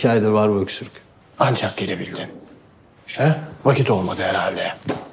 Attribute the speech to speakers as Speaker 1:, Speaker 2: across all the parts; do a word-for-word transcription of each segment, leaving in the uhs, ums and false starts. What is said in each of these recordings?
Speaker 1: İki aydır var bu öksürük.
Speaker 2: Ancak gelebildin. He? Vakit olmadı herhalde.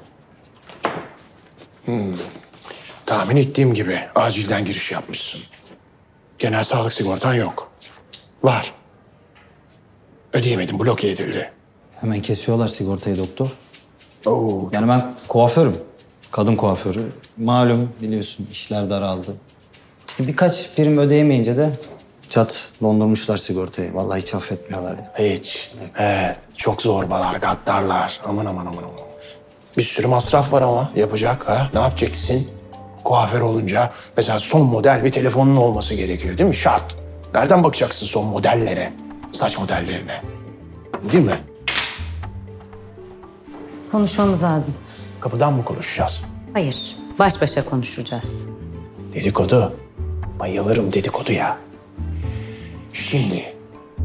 Speaker 2: Hmm. Tahmin ettiğim gibi acilden giriş yapmışsın. Genel sağlık sigortan yok. Var. Ödeyemedim, bloke edildi.
Speaker 1: Hemen kesiyorlar sigortayı doktor.
Speaker 2: Oo.
Speaker 1: Yani ben kuaförüm. Kadın kuaförü. Malum biliyorsun işler daraldı. İşte birkaç prim ödeyemeyince de çat dondurmuşlar sigortayı. Vallahi hiç affetmiyorlar ya.
Speaker 2: Hiç. Evet. Çok zorbalar, gaddarlar. Aman aman aman aman. Bir sürü masraf var ama yapacak ha. Ne yapacaksın? Kuaför olunca mesela son model bir telefonun olması gerekiyor değil mi? Şart. Nereden bakacaksın son modellere? Saç modellerine. Değil mi?
Speaker 3: Konuşmamız lazım.
Speaker 2: Kapıdan mı konuşacağız?
Speaker 3: Hayır, baş başa konuşacağız.
Speaker 2: Dedikodu. Bayılırım dedikoduya. Şimdi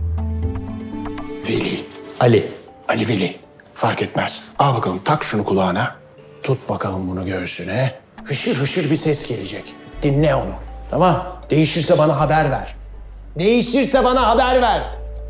Speaker 2: Veli.
Speaker 1: Ali.
Speaker 2: Ali Veli. Fark etmez. Al bakalım tak şunu kulağına. Tut bakalım bunu göğsüne. Hışır hışır bir ses gelecek. Dinle onu. Tamam. Değişirse bana haber ver. Değişirse bana haber ver.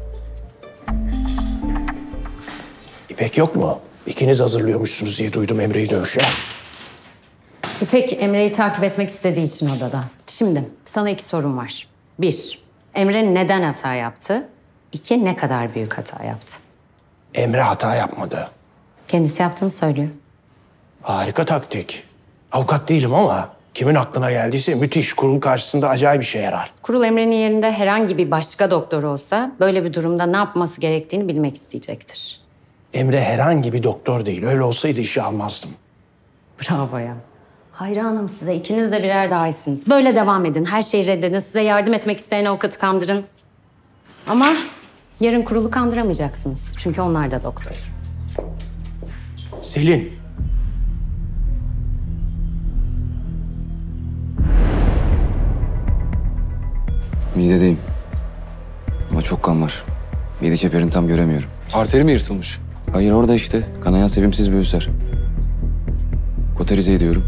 Speaker 2: İpek yok mu? İkiniz hazırlıyormuşsunuz diye duydum Emre'yi dövüşe.
Speaker 3: İpek, Emre'yi takip etmek istediği için odada. Şimdi sana iki sorum var. Bir, Emre neden hata yaptı? İki, ne kadar büyük hata yaptı?
Speaker 2: Emre hata yapmadı.
Speaker 3: Kendisi yaptığını söylüyor.
Speaker 2: Harika taktik. Avukat değilim ama kimin aklına geldiyse müthiş. Kurul karşısında acayip bir şey yarar.
Speaker 3: Kurul Emre'nin yerinde herhangi bir başka doktor olsa böyle bir durumda ne yapması gerektiğini bilmek isteyecektir.
Speaker 2: Emre herhangi bir doktor değil. Öyle olsaydı işe almazdım.
Speaker 3: Bravo ya. Hayranım size. İkiniz de birer daha iyisiniz. Böyle devam edin. Her şeyi reddedin. Size yardım etmek isteyen avukatı kandırın. Ama yarın kurulu kandıramayacaksınız. Çünkü onlar da doktor.
Speaker 2: Selin.
Speaker 4: Midedeyim. Ama çok kan var. Mide çeperini tam göremiyorum.
Speaker 5: Arteri mi yırtılmış?
Speaker 4: Hayır orada işte. Kanayan sevimsiz bir ülser. Koterize ediyorum.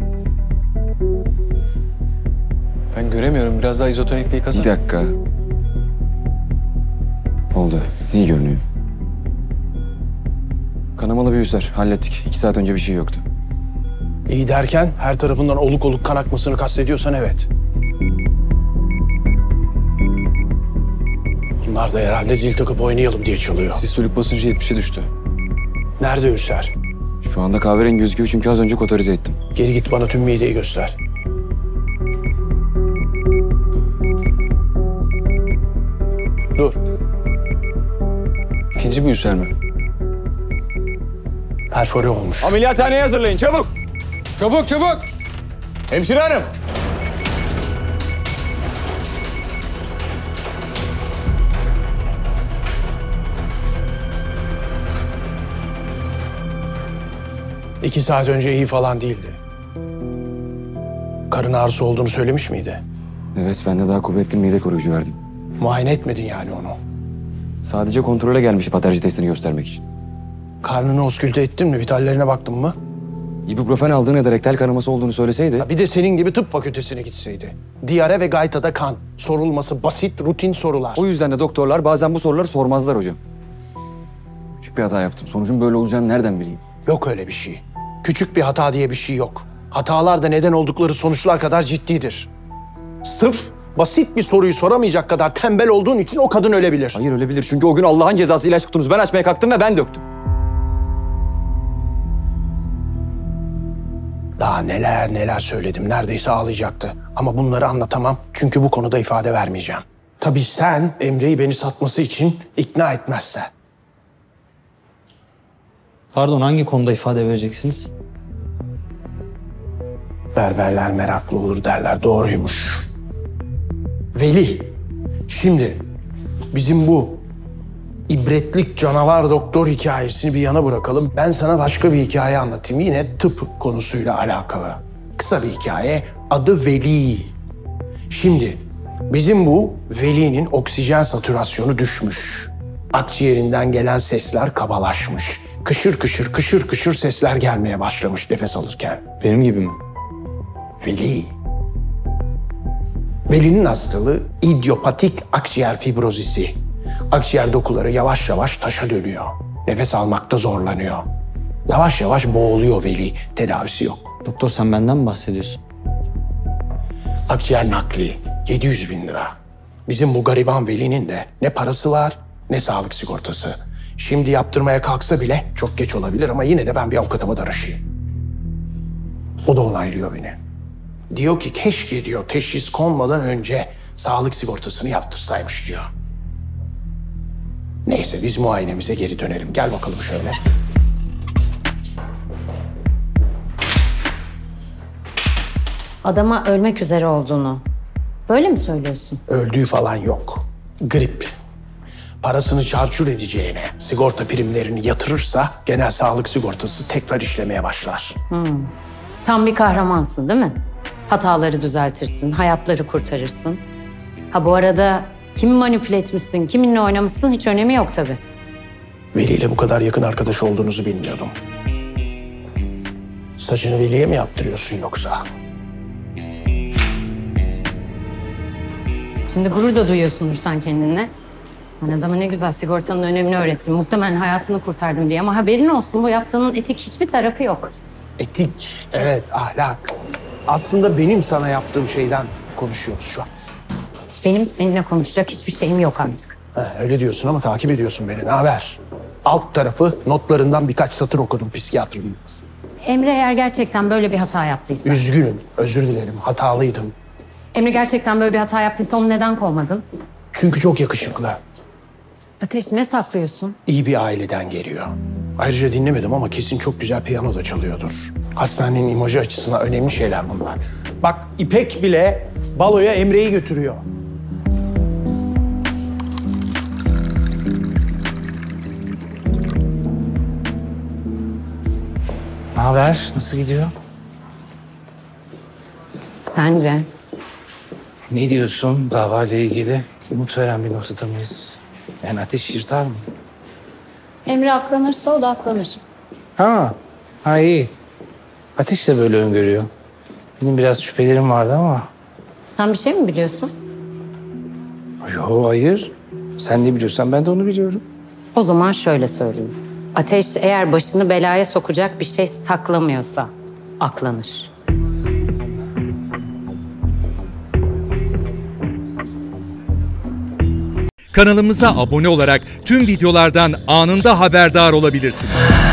Speaker 5: Ben göremiyorum. Biraz daha izotonikle yıkasana.
Speaker 4: Bir dakika. Oldu. İyi görünüyor. Kanamalı bir ülser. Hallettik. İki saat önce bir şey yoktu.
Speaker 2: İyi derken her tarafından oluk oluk kan akmasını kastediyorsan evet. Bunlar da herhalde zil takıp oynayalım diye çalıyor.
Speaker 5: Sistolik basıncı yetmişe düştü.
Speaker 2: Nerede ülser?
Speaker 4: Şu anda kahverengi gözüküyor çünkü az önce koterize ettim.
Speaker 2: Geri git bana tüm mideyi göster. Dur.
Speaker 5: İkinci bir ülser mi?
Speaker 2: Perfore olmuş.
Speaker 6: Ameliyathaneye hazırlayın çabuk.
Speaker 5: Çabuk çabuk!
Speaker 6: Hemşire hanım.
Speaker 2: İki saat önce iyi falan değildi. Karın ağrısı olduğunu söylemiş miydi?
Speaker 4: Evet ben de daha kuvvetli mide koruyucu verdim.
Speaker 2: Muayene etmedin yani onu.
Speaker 4: Sadece kontrole gelmişti patoloji testini göstermek için.
Speaker 2: Karnını oskülte ettin mi? Vitallerine baktın mı?
Speaker 4: İbuprofen aldığını ya da rektal kanaması olduğunu söyleseydi...
Speaker 2: Bir de senin gibi tıp fakültesine gitseydi. Diyare ve gaytada kan. Sorulması basit, rutin sorular.
Speaker 4: O yüzden de doktorlar bazen bu soruları sormazlar hocam. Küçük bir hata yaptım. Sonucun böyle olacağını nereden bileyim?
Speaker 2: Yok öyle bir şey. Küçük bir hata diye bir şey yok. Hatalar da neden oldukları sonuçlar kadar ciddidir. Sırf basit bir soruyu soramayacak kadar tembel olduğun için o kadın ölebilir.
Speaker 4: Hayır ölebilir. Çünkü o gün Allah'ın cezası ilaç kutunuzu ben açmaya kalktım ve ben döktüm.
Speaker 2: Daha neler neler söyledim. Neredeyse ağlayacaktı. Ama bunları anlatamam. Çünkü bu konuda ifade vermeyeceğim. Tabii sen Emre'yi beni satması için ikna etmezsen.
Speaker 1: Pardon hangi konuda ifade vereceksiniz?
Speaker 2: Berberler meraklı olur derler. Doğruymuş. Veli, şimdi bizim bu ibretlik canavar doktor hikayesini bir yana bırakalım. Ben sana başka bir hikaye anlatayım. Yine tıp konusuyla alakalı. Kısa bir hikaye. Adı Veli. Şimdi bizim bu Veli'nin oksijen satürasyonu düşmüş. Akciğerinden gelen sesler kabalaşmış. Kışır kışır kışır kışır sesler gelmeye başlamış nefes alırken.
Speaker 1: Benim gibi mi?
Speaker 2: Veli. Veli'nin hastalığı idiopatik akciğer fibrozisi. Akciğer dokuları yavaş yavaş taşa dönüyor. Nefes almakta zorlanıyor. Yavaş yavaş boğuluyor Veli. Tedavisi yok.
Speaker 1: Doktor sen benden mi bahsediyorsun?
Speaker 2: Akciğer nakli yedi yüz bin lira. Bizim bu gariban Veli'nin de ne parası var ne sağlık sigortası. Şimdi yaptırmaya kalksa bile çok geç olabilir ama yine de ben bir avukatıma danışayım. O da onaylıyor beni. Diyor ki keşke diyor teşhis konmadan önce sağlık sigortasını yaptırsaymış diyor. Neyse biz muayenemize geri dönelim. Gel bakalım şöyle.
Speaker 3: Adama ölmek üzere olduğunu böyle mi söylüyorsun?
Speaker 2: Öldüğü falan yok. Grip. Parasını çarçur edeceğine sigorta primlerini yatırırsa genel sağlık sigortası tekrar işlemeye başlar.
Speaker 3: Tam bir kahramansın değil mi? Hataları düzeltirsin, hayatları kurtarırsın. Ha bu arada kimi manipüle etmişsin, kiminle oynamışsın hiç önemi yok tabii.
Speaker 2: Veli ile bu kadar yakın arkadaş olduğunuzu bilmiyordum. Saçını Veli'ye mi yaptırıyorsun yoksa?
Speaker 3: Şimdi gurur da duyuyorsundur sen kendinle. Ben adama ne güzel sigortanın önemini öğrettim. Muhtemelen hayatını kurtardım diye ama haberin olsun bu yaptığının etik hiçbir tarafı yok.
Speaker 2: Etik, evet, ahlak. Aslında benim sana yaptığım şeyden konuşuyoruz şu an.
Speaker 3: Benim seninle konuşacak hiçbir şeyim yok artık.
Speaker 2: Ha, öyle diyorsun ama takip ediyorsun beni. Ne haber? Alt tarafı notlarından birkaç satır okudum psikiyatrının.
Speaker 3: Emre eğer gerçekten böyle bir hata yaptıysa...
Speaker 2: Üzgünüm, özür dilerim, hatalıydım.
Speaker 3: Emre gerçekten böyle bir hata yaptıysa onu neden kovmadın?
Speaker 2: Çünkü çok yakışıklı.
Speaker 3: Ateş ne saklıyorsun?
Speaker 2: İyi bir aileden geliyor. Ayrıca dinlemedim ama kesin çok güzel piyano da çalıyordur. Hastanenin imajı açısından önemli şeyler bunlar. Bak İpek bile baloya Emre'yi götürüyor.
Speaker 7: Ne haber? Nasıl gidiyor?
Speaker 3: Sence?
Speaker 7: Ne diyorsun davayla ilgili? Umut veren bir noktada mıyız? Yani ateş yırtar mı?
Speaker 3: Emre aklanırsa o da aklanır.
Speaker 7: Ha, ha iyi. Ateş de böyle öngörüyor. Benim biraz şüphelerim vardı ama...
Speaker 3: Sen bir şey mi biliyorsun?
Speaker 7: Yo, hayır. Sen ne biliyorsan ben de onu biliyorum.
Speaker 3: O zaman şöyle söyleyeyim. Ateş eğer başını belaya sokacak bir şey saklamıyorsa aklanır.
Speaker 8: Kanalımıza abone olarak tüm videolardan anında haberdar olabilirsiniz.